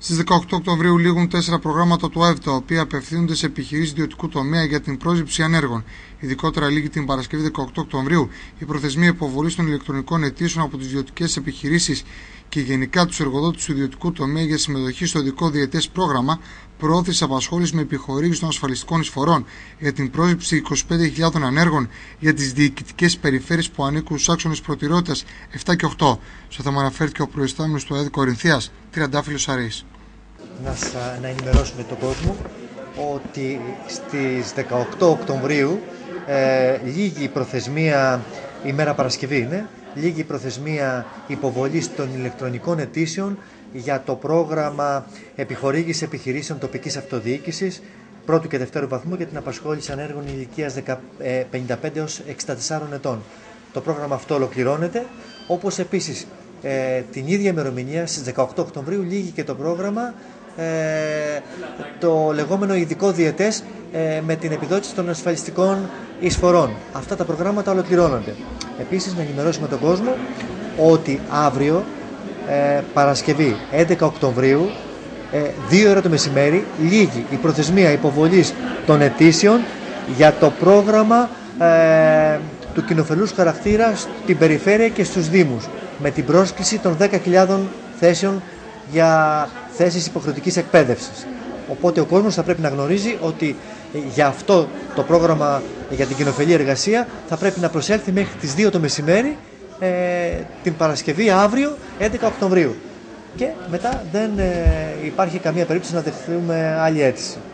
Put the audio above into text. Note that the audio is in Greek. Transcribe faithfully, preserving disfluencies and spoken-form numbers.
Στις δεκαοκτώ Οκτωβρίου λήγουν τέσσερα προγράμματα του ΑΕΒ, τα οποία απευθύνονται σε επιχειρήσεις ιδιωτικού τομέα για την πρόσληψη ανέργων. Ειδικότερα, λήγει την Παρασκευή δεκαοκτώ Οκτωβρίου η προθεσμία υποβολής των ηλεκτρονικών αιτήσεων από τις ιδιωτικές επιχειρήσεις και γενικά τους εργοδότες του ιδιωτικού τομέα για συμμετοχή στο ειδικό διετές πρόγραμμα προώθησης απασχόλησης με επιχορήγηση των ασφαλιστικών εισφορών για την πρόσληψη είκοσι πέντε χιλιάδων ανέργων για τις διοικητικές περιφέρειες που ανήκουν στους άξονες προτεραιότητας επτά και οκτώ. Στο θέμα αναφέρθηκε ο προϊστάμενος του ΑΕΔ Κορινθίας, Τριαντάφυλλος Αρής. Να, να ενημερώσουμε τον κόσμο ότι στις δεκαοκτώ Οκτωβρίου ε, λήγει η προθεσμία, ημέρα Παρασκευή είναι, λήγει η προθεσμία υποβολής των ηλεκτρονικών αιτήσεων για το πρόγραμμα επιχορήγησης επιχειρήσεων τοπικής αυτοδιοίκησης πρώτου και δευτέρου βαθμού για την απασχόληση ανέργων ηλικίας πενήντα πέντε έως εξήντα τεσσάρων ετών. Το πρόγραμμα αυτό ολοκληρώνεται, όπως επίσης ε, την ίδια ημερομηνία στις δεκαοκτώ Οκτωβρίου λήγει και το πρόγραμμα ε, το λεγόμενο ειδικό διετές ε, με την επιδότηση των ασφαλιστικών εισφορών. Αυτά τα προγράμματα ολοκληρώνονται. Επίσης, να ενημερώσουμε τον κόσμο ότι αύριο ε, Παρασκευή έντεκα Οκτωβρίου ε, δύο ώρα το μεσημέρι λήγει η προθεσμία υποβολής των αιτήσεων για το πρόγραμμα ε, του κοινοφελούς χαρακτήρα στην περιφέρεια και στους Δήμους, με την πρόσκληση των δέκα χιλιάδων θέσεων για θέσεις υποχρεωτικής εκπαίδευσης. Οπότε ο κόσμος θα πρέπει να γνωρίζει ότι για αυτό το πρόγραμμα για την κοινοφελή εργασία θα πρέπει να προσέλθει μέχρι τις δύο το μεσημέρι ε, την Παρασκευή αύριο έντεκα Οκτωβρίου. Και μετά δεν ε, υπάρχει καμία περίπτωση να δεχθούμε άλλη αίτηση.